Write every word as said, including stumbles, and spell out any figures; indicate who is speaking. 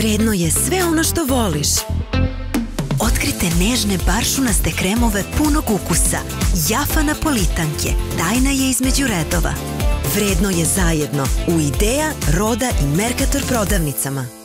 Speaker 1: Vredno je sve ono što voliš. Otkrite nežne baršunaste kremove punog ukusa. Jaffa Napolitanke. Tajna je između redova. Vredno je zajedno u Idea, Roda i Mercator prodavnicama.